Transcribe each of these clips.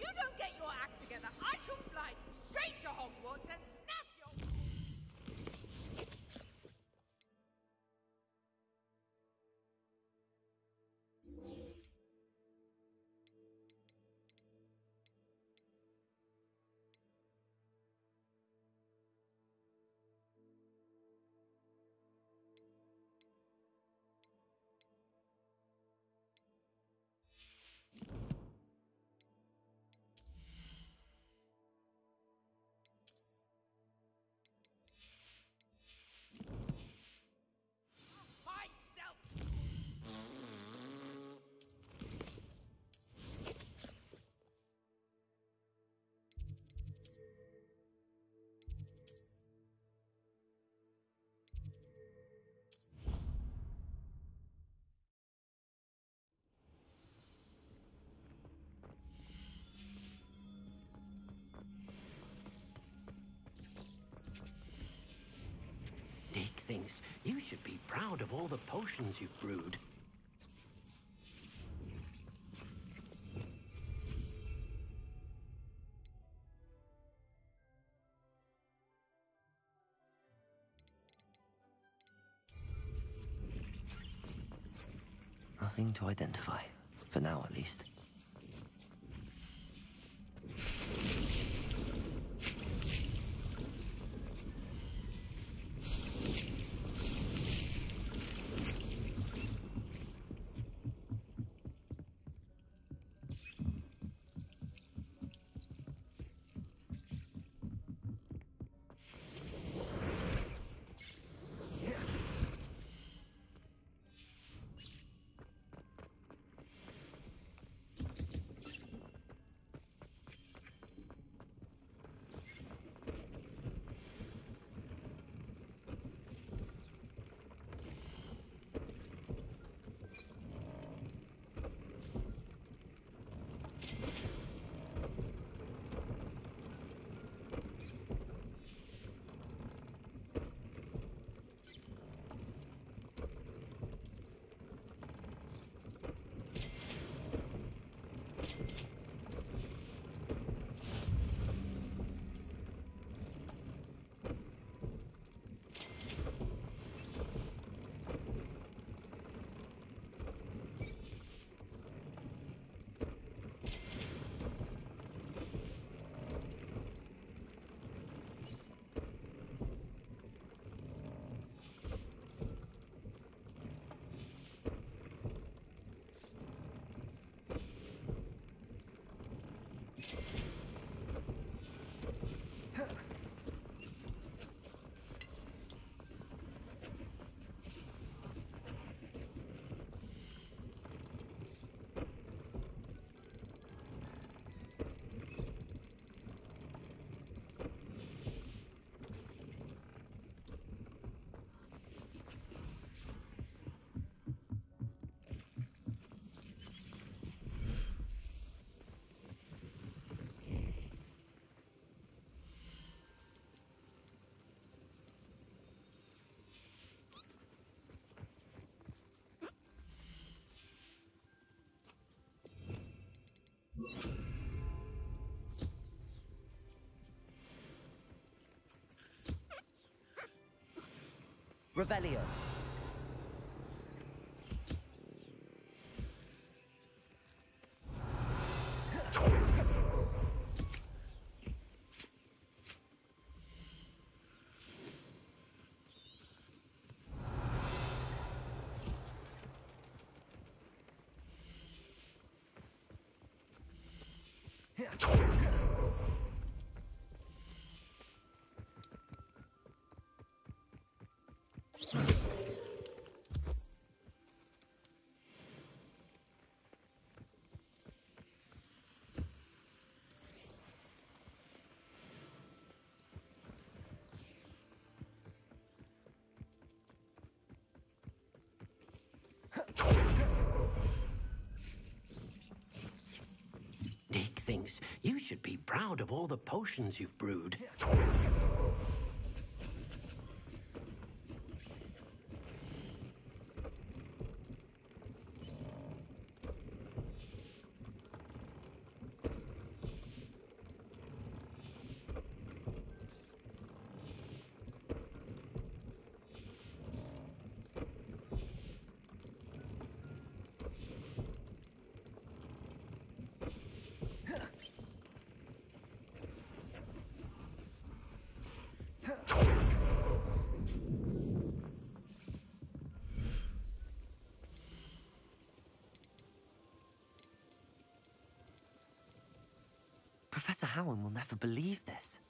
don't get your act together, I shall fly straight to Hogwarts and snap your... Deke thinks you should be proud of all the potions you've brewed. Nothing to identify, for now at least. Revelio. Deke thinks you should be proud of all the potions you've brewed. Professor Howard will never believe this.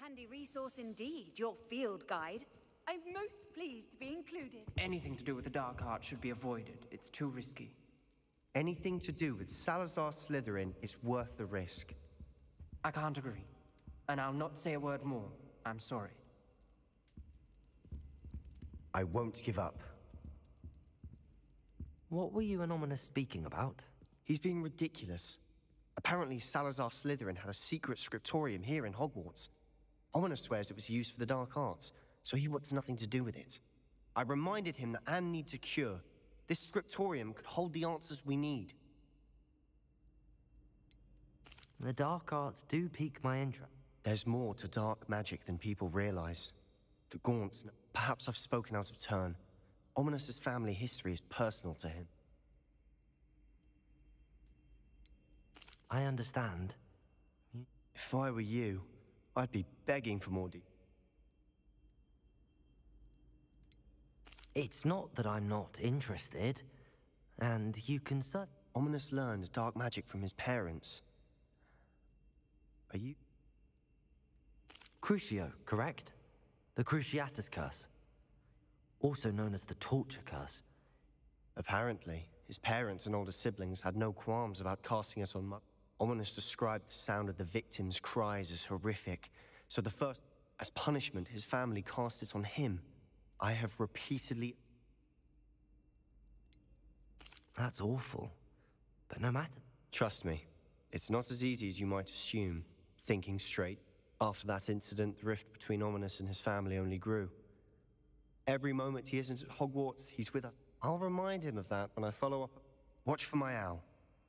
handy resource indeed, your field guide. I'm most pleased to be included. Anything to do with the Dark Art should be avoided. It's too risky. Anything to do with Salazar Slytherin is worth the risk. I can't agree. And I'll not say a word more. I'm sorry. I won't give up. What were you and Ominous speaking about? He's being ridiculous. Apparently Salazar Slytherin had a secret scriptorium here in Hogwarts. Ominous swears it was used for the Dark Arts, so he wants nothing to do with it. I reminded him that Anne needs a cure. This scriptorium could hold the answers we need. The Dark Arts do pique my interest. There's more to dark magic than people realize. The Gaunts, perhaps I've spoken out of turn. Ominous's family history is personal to him. I understand. If I were you, I'd be begging for more It's not that I'm not interested. And you can Ominous learned dark magic from his parents. Are you? Crucio, correct? The Cruciatus Curse. Also known as the Torture Curse. Apparently, his parents and older siblings had no qualms about casting it on Ominous described the sound of the victims' cries as horrific, so as punishment, his family cast it on him. I have repeatedly... That's awful. But no matter... Trust me, it's not as easy as you might assume. Thinking straight, after that incident, the rift between Ominous and his family only grew. Every moment he isn't at Hogwarts, he's with us. I'll remind him of that when I follow up. Watch for my owl.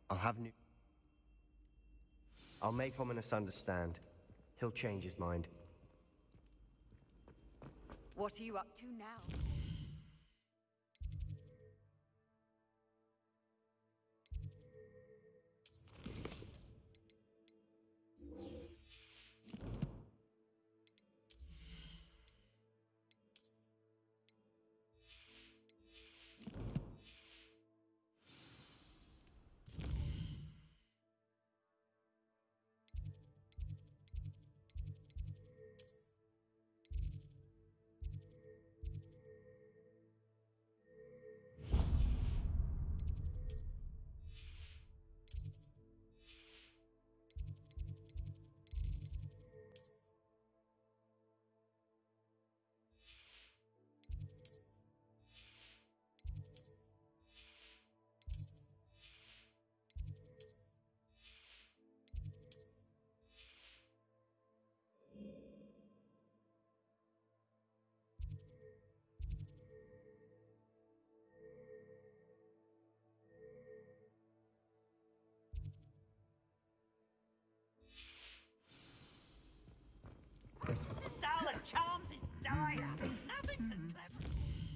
I'll make Ominous understand. He'll change his mind. What are you up to now? Charms is dire. Nothing's as clever.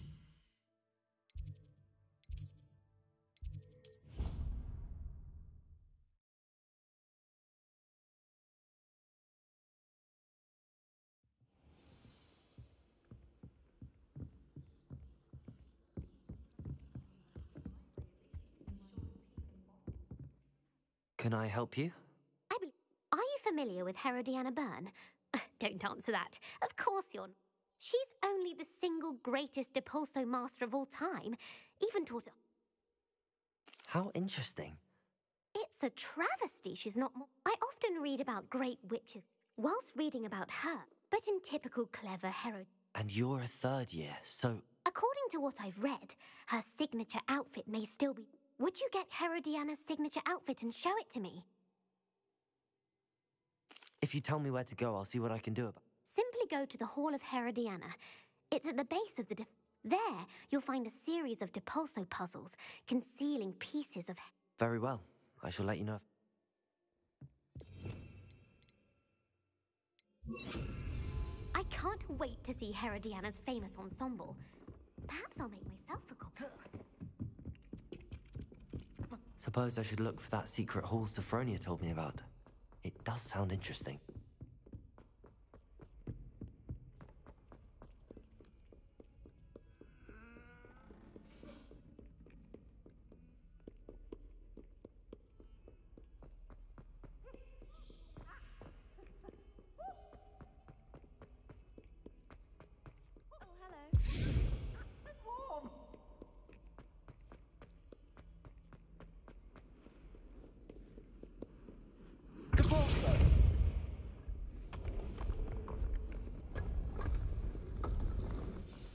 Can I help you? Are you familiar with Herodiana Byrne? Don't answer that. Of course you're not. She's only the single greatest Depulso master of all time. Even taught... How interesting. It's a travesty she's not more... I often read about great witches whilst reading about her, but in typical clever Herod... And you're a third year, so... According to what I've read, her signature outfit may still be... Would you get Herodiana's signature outfit and show it to me? If you tell me where to go, I'll see what I can do about it. Simply go to the Hall of Herodiana. It's at the base of the... There, you'll find a series of Depulso puzzles concealing pieces of... Very well. I shall let you know. I can't wait to see Herodiana's famous ensemble. Perhaps I'll make myself a copy. Suppose I should look for that secret hall Sophronia told me about. It does sound interesting.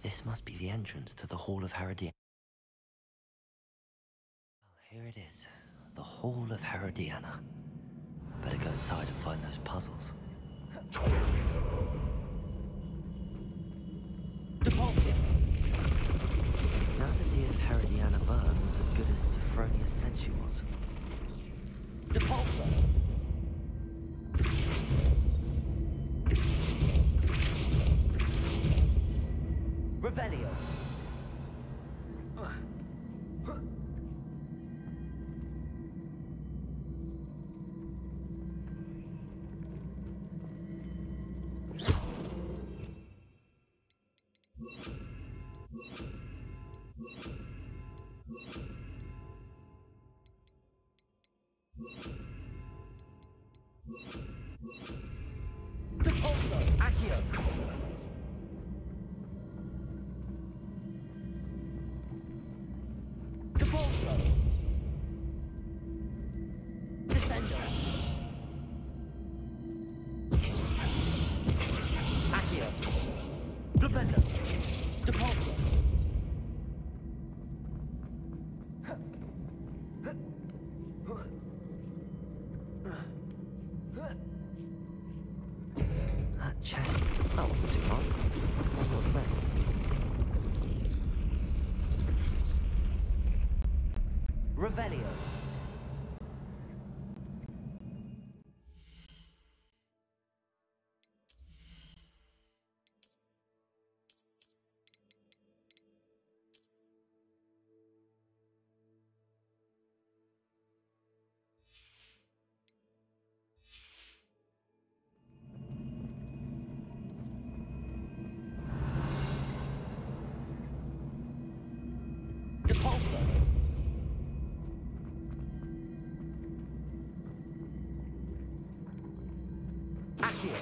This must be the entrance to the Hall of Herodiana. Well, here it is. The Hall of Herodiana. Better go inside and find those puzzles. Depulso! Now to see if Herodiana Byrne was as good as Sophronia said she was. Depulso! Revelio! Depulso! Accio! Depulso! Descendo! Accio! Flipendo! Depulso! That chest, that wasn't too hard. What's next? Revelio! Depulso! Accio!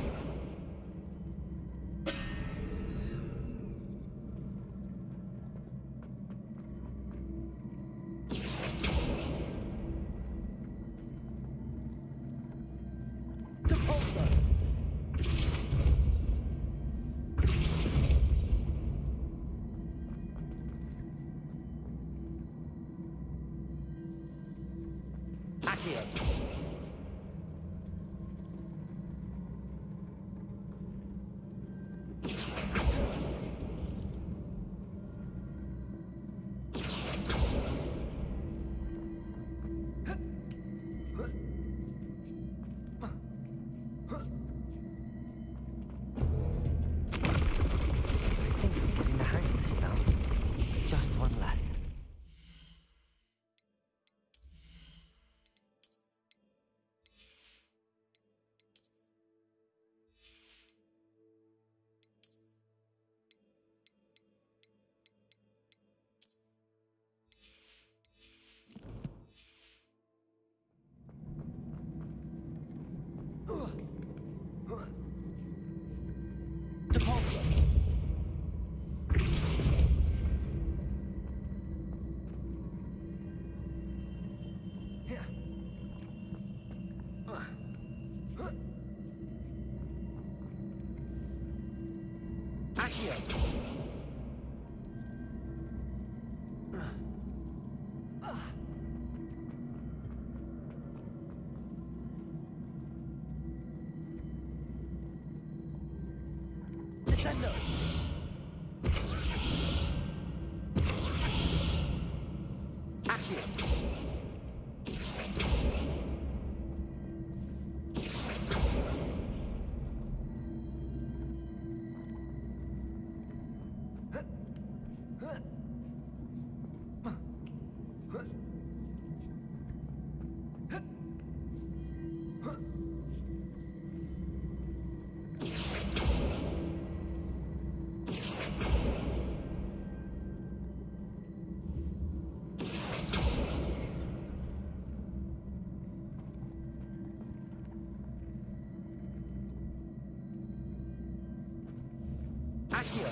Depulso! Accio! I think I'm getting the hang of this now. Just one left. Depulso! Accio! Descendo! Accio! Accio!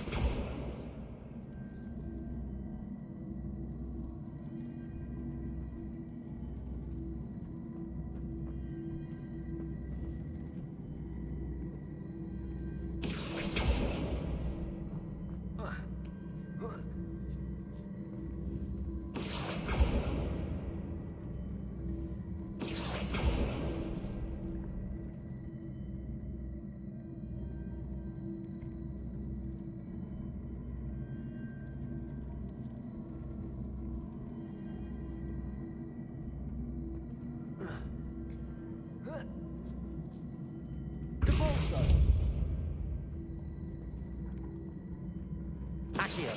Accio.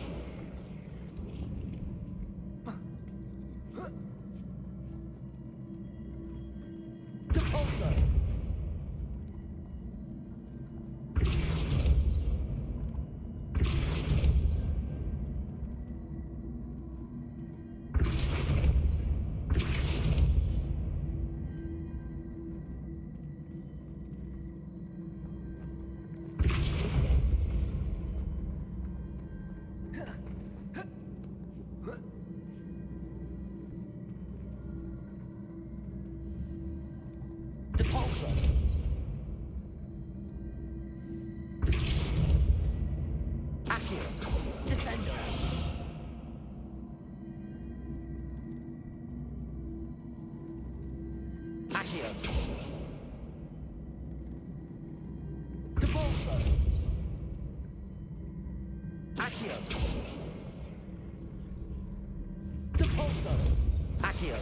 Depulso. Depulso. Accio. Descendo. Accio. Depulso. Accio. Depulso. Accio.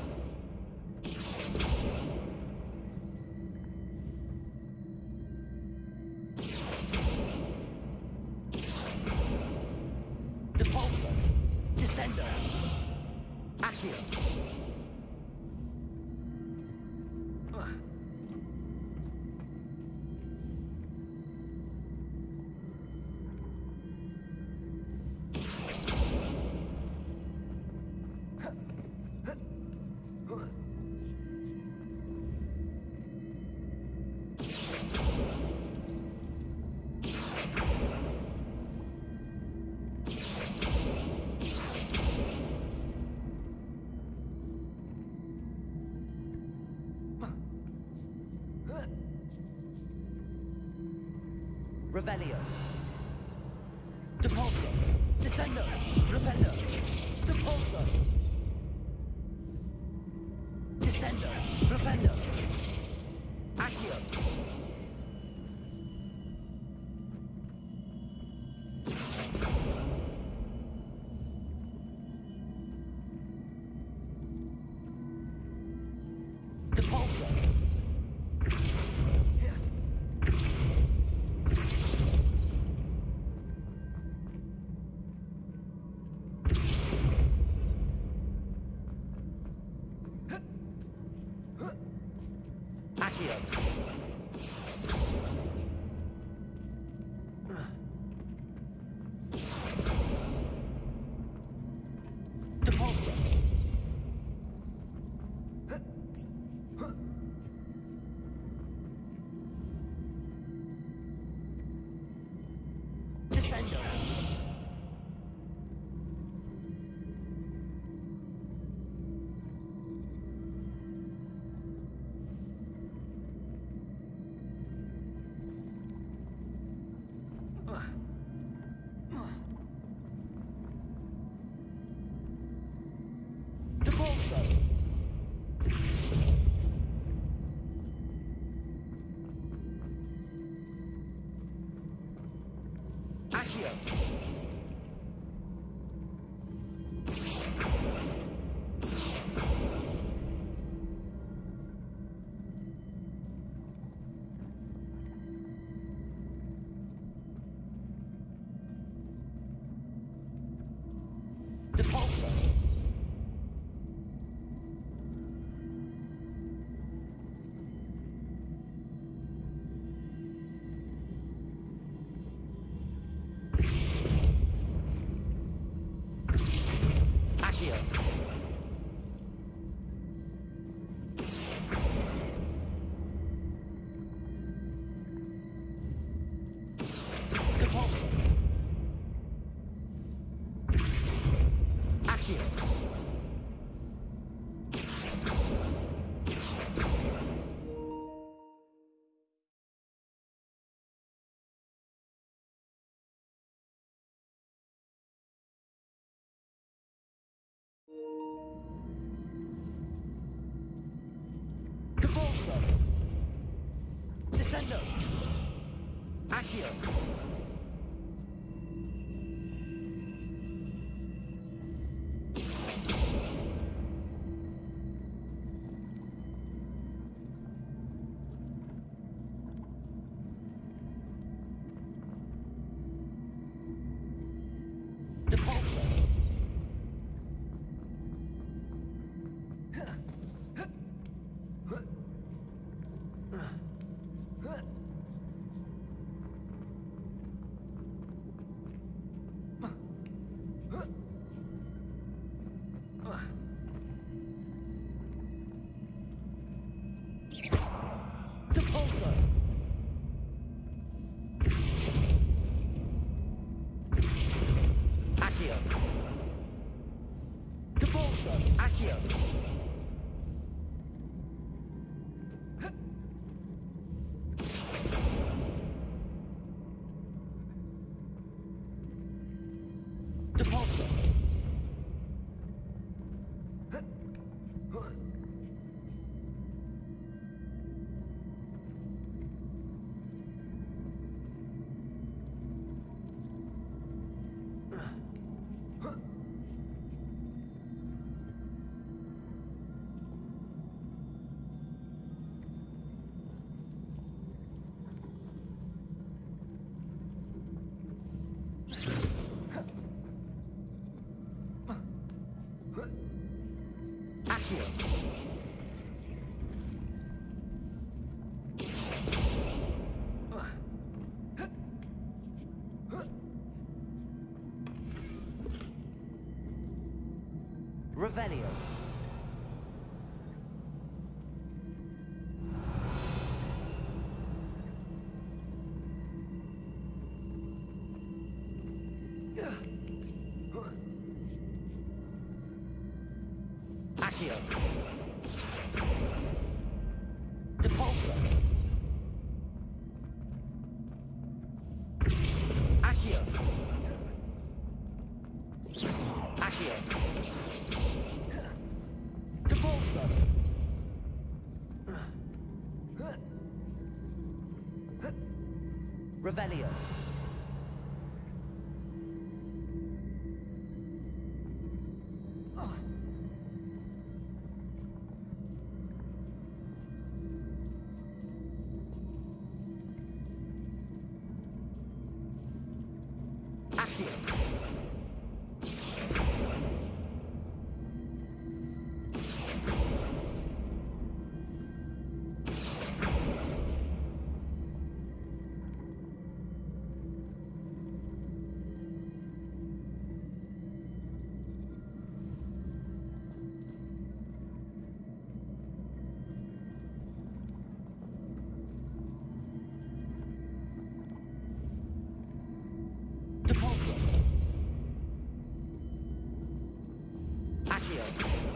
Depulso. Descendo. Accio. Revelio. Depulso. Descendo. Repello. Depulso. Descendo. Repello. Accio. Depulso. Accio. Depulso. Descendo. Depulso. Accio. Depulso. Accio. Depulso. Accio. Depulso. Descendo. Accio. Depulso! Accio! Depulso! Accio! Depulso! Accio! Revelio! Accio! Depulso! Accio! Accio! Depulso! Revelio! Accio! Depulso! Accio!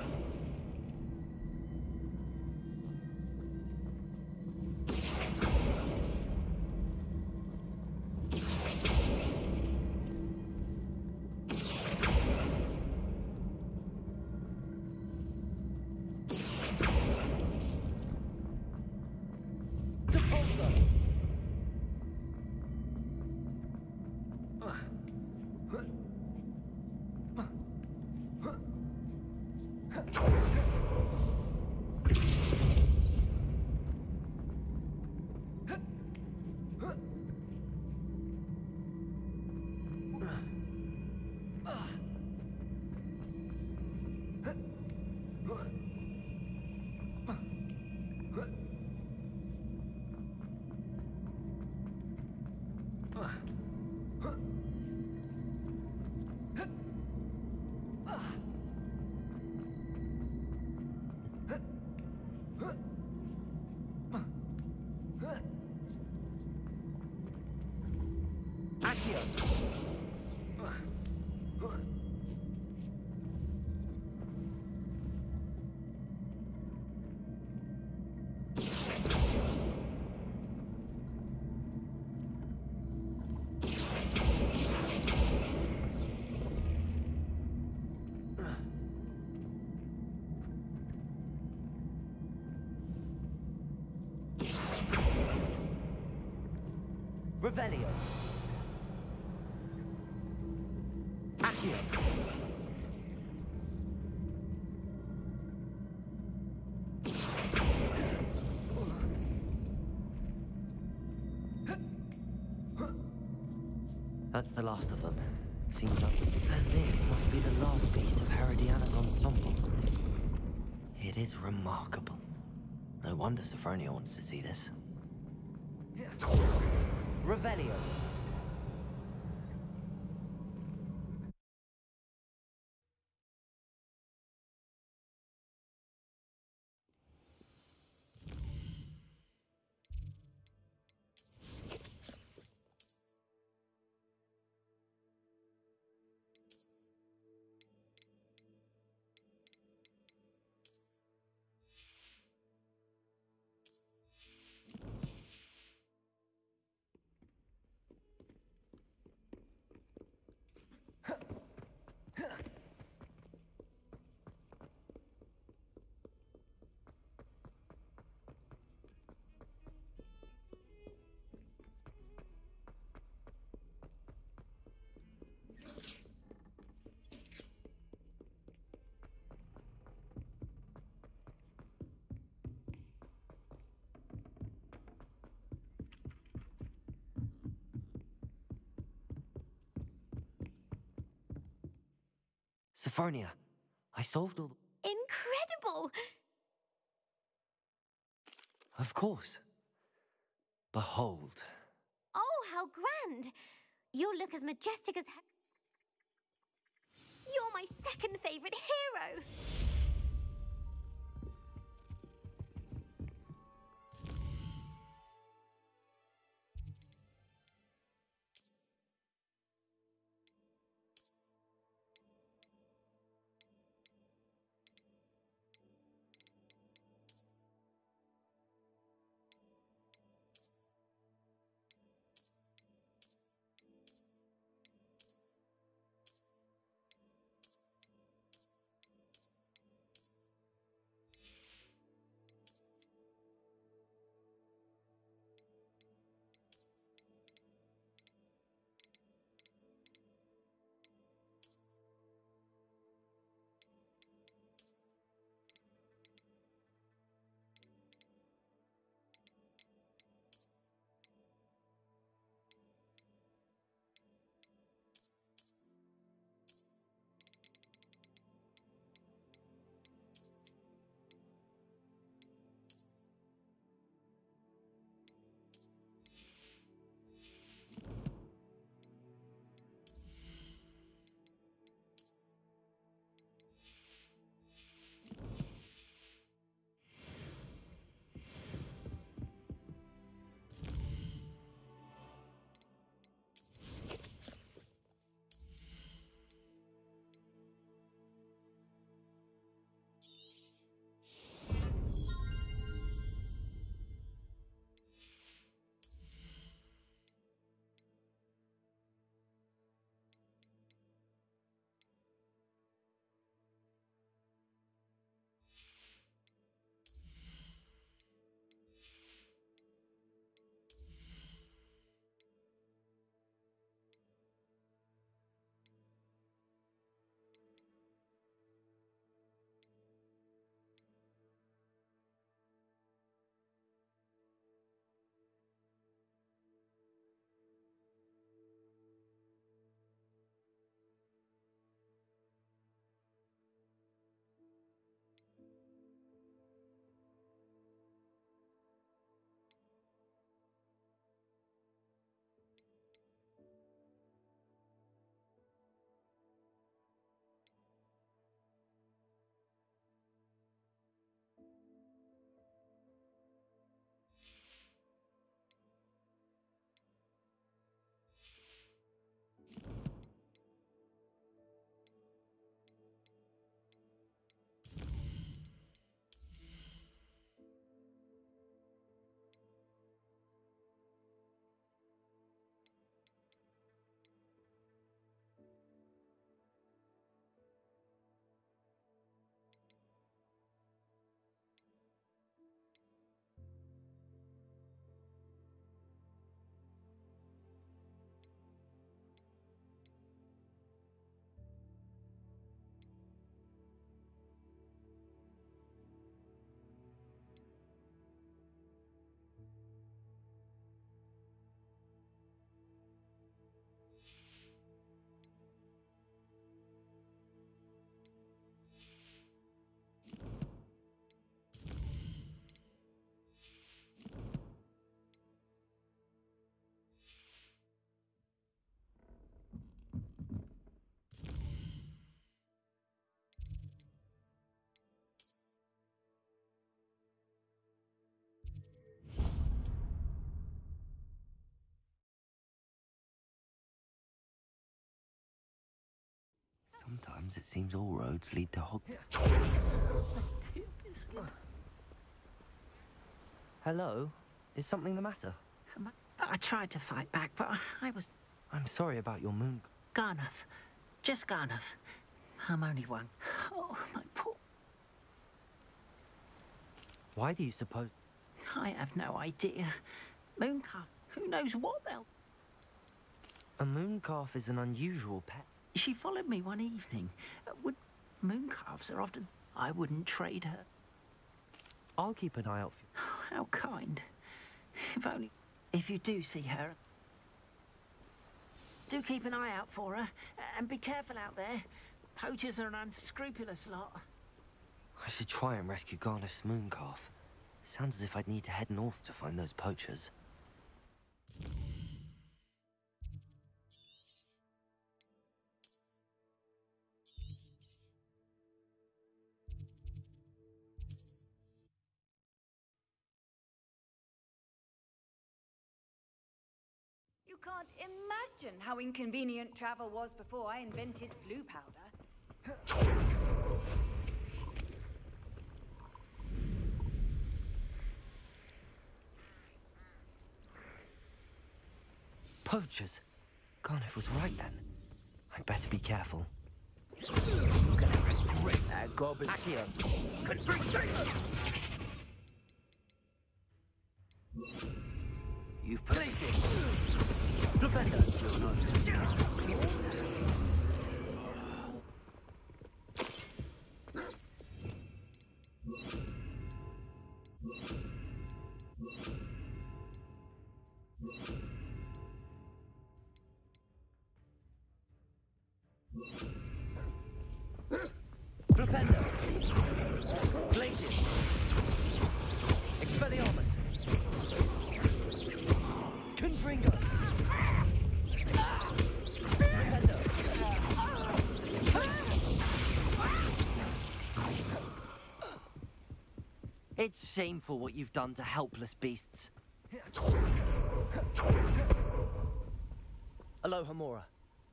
Depulso! Accio! Revelio! Accio! That's the last of them. Seems like... And this must be the last piece of Herodiana's ensemble. It is remarkable. No wonder Sophronia wants to see this. Revelio! Sophronia, I solved all the... Incredible! Of course. Behold. Oh, how grand! You'll look as majestic as... You're my second favourite hero! Sometimes it seems all roads lead to Hello? Is something the matter? I tried to fight back, but I was... I'm sorry about your moon... Garnuff. Just Garnuff. I'm only one. Oh, my poor... Why do you suppose... I have no idea. Mooncalf, who knows what they'll... A mooncalf is an unusual pet. She followed me one evening. Mooncalves are often... I wouldn't trade her. I'll keep an eye out for you. Oh, how kind. If only... If you do see her... Do keep an eye out for her, and be careful out there. Poachers are an unscrupulous lot. I should try and rescue Garneth's mooncalf. Sounds as if I'd need to head north to find those poachers. You can't imagine how inconvenient travel was before I invented flu powder. Poachers? Garneth was right then. I'd better be careful. You're gonna regret that, Goblin. Accio! You've places. Defender! You're not. Flipendo! Glacius! Expelliarmus! Confringo! Flipendo! It's shameful what you've done to helpless beasts. Aloha Mora.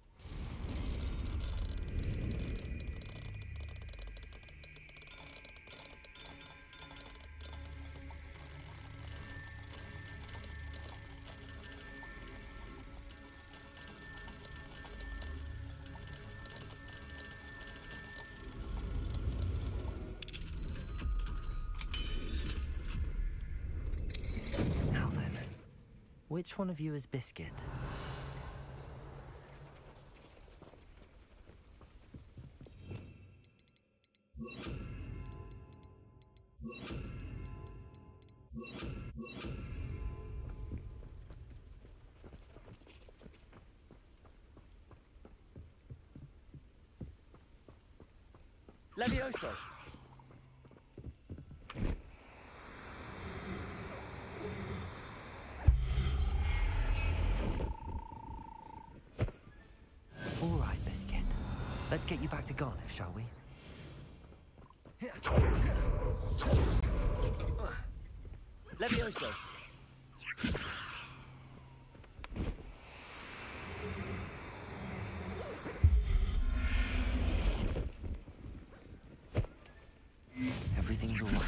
Now then, which one of you is Biscuit? Levioso! All right, Biscuit. Let's get you back to Garneth, shall we? Levioso! Everything's all right.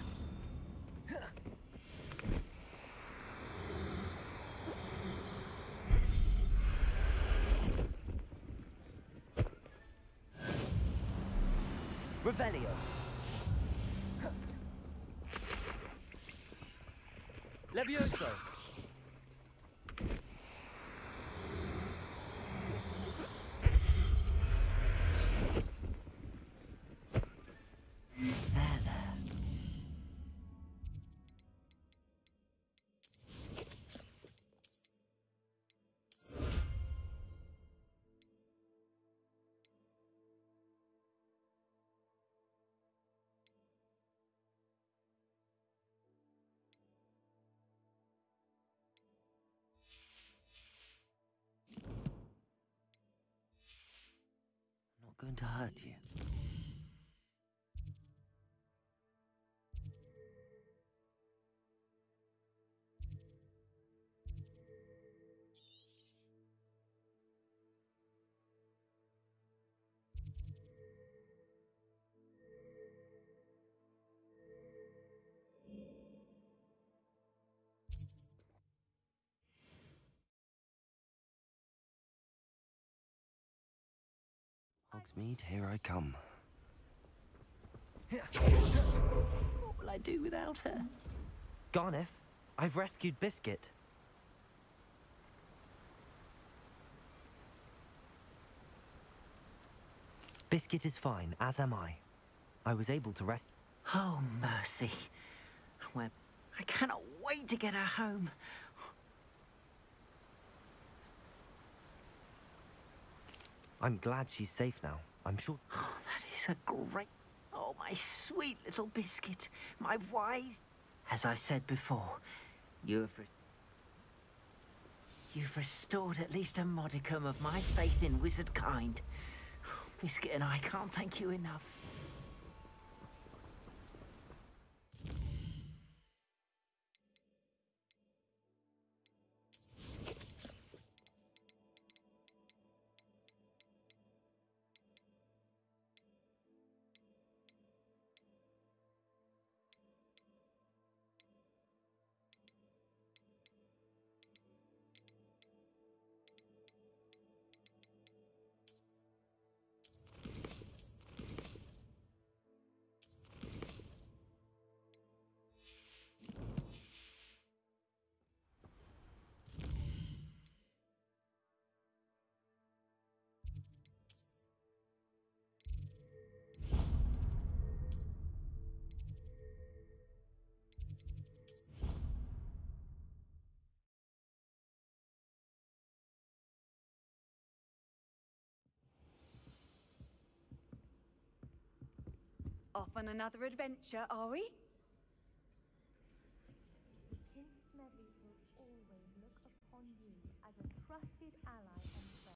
Revelio. Levioso. Not going to hurt you. Hogsmeade, here I come. What will I do without her? Garneth, I've rescued Biscuit. Biscuit is fine, as am I. I was able to rescue... Oh, mercy. Well, I cannot wait to get her home. I'm glad she's safe now. I'm sure. Oh, that is a great... Oh, my sweet little biscuit. My wise... As I said before, you've restored at least a modicum of my faith in wizard kind. Biscuit and I can't thank you enough. Off on another adventure, are we?